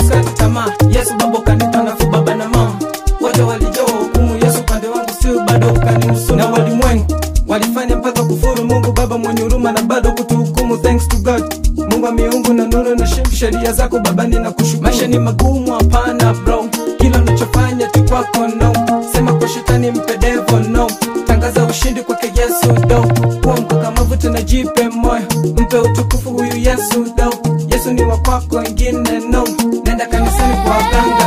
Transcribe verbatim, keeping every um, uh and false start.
sikati tamaa. Yesu baba ukanipa nafuu baba na mama. Wote walijua hukumu, Yesu pande wangu sio bado ukanihusu. Na walimwengu walifanya mpaka kufuru Mungu baba mwenye huruma na bado kutuhukumu. Thanks to God, Mungu wa miungu na nuru na shimbi sheria zako baba ninakushukuru. Maisha ni magumu hapana bro, kila unachofanya tu kwako no. Sema kwa shetani mpe devil no, tangaza ushindi kwake Yesu do. Kuwa mkakamavu tena jipe moyo, mpe utukufu huyu Yesu do. Yesu ni wa kwako wengine no, nenda kanisani kwa waganga